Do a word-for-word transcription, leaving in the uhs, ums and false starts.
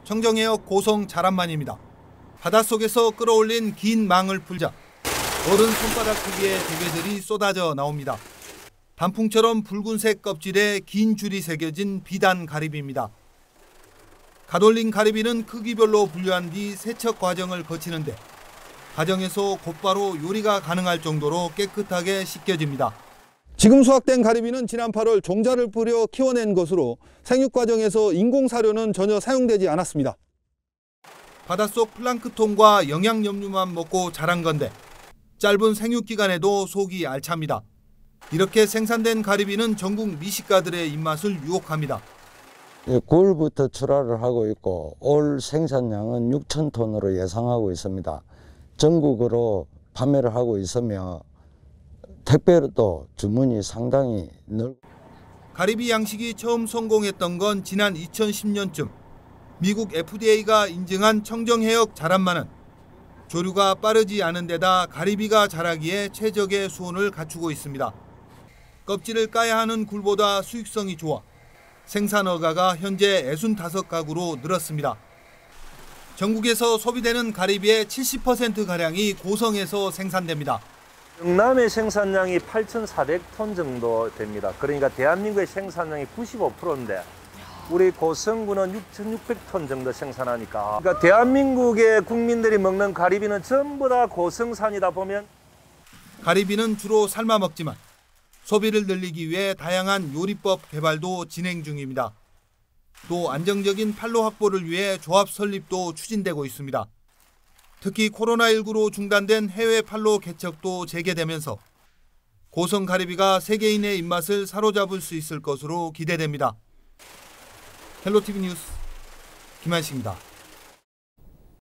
청정해역 고성 자란만입니다. 바닷속에서 끌어올린 긴 망을 풀자 어른 손바닥 크기의 조개들이 쏟아져 나옵니다. 단풍처럼 붉은색 껍질에 긴 줄이 새겨진 비단 가리비입니다. 갓올린 가리비는 크기별로 분류한 뒤 세척 과정을 거치는데 가정에서 곧바로 요리가 가능할 정도로 깨끗하게 씻겨집니다. 지금 수확된 가리비는 지난 팔월 종자를 뿌려 키워낸 것으로 생육 과정에서 인공사료는 전혀 사용되지 않았습니다. 바닷속 플랑크톤과 영양염류만 먹고 자란 건데 짧은 생육 기간에도 속이 알찹니다. 이렇게 생산된 가리비는 전국 미식가들의 입맛을 유혹합니다. 구월부터 출하를 하고 있고 올 생산량은 육천 톤으로 예상하고 있습니다. 전국으로 판매를 하고 있으며 택배로도 주문이 상당히 넓. 가리비 양식이 처음 성공했던 건 지난 이천십 년쯤 미국 에프디에이가 인증한 청정해역 자란만은 조류가 빠르지 않은 데다 가리비가 자라기에 최적의 수온을 갖추고 있습니다. 껍질을 까야 하는 굴보다 수익성이 좋아 생산 허가가 현재 육십오 가구로 늘었습니다. 전국에서 소비되는 가리비의 칠십 퍼센트가량이 고성에서 생산됩니다. 영남의 생산량이 팔천사백 톤 정도 됩니다. 그러니까 대한민국의 생산량이 구십오 퍼센트인데 우리 고성군은 육천육백 톤 정도 생산하니까 그러니까 대한민국의 국민들이 먹는 가리비는 전부 다 고성산이다 보면 가리비는 주로 삶아 먹지만 소비를 늘리기 위해 다양한 요리법 개발도 진행 중입니다. 또 안정적인 판로 확보를 위해 조합 설립도 추진되고 있습니다. 특히 코로나십구로 중단된 해외 판로 개척도 재개되면서 고성 가리비가 세계인의 입맛을 사로잡을 수 있을 것으로 기대됩니다. 헬로티비 뉴스 김한식입니다.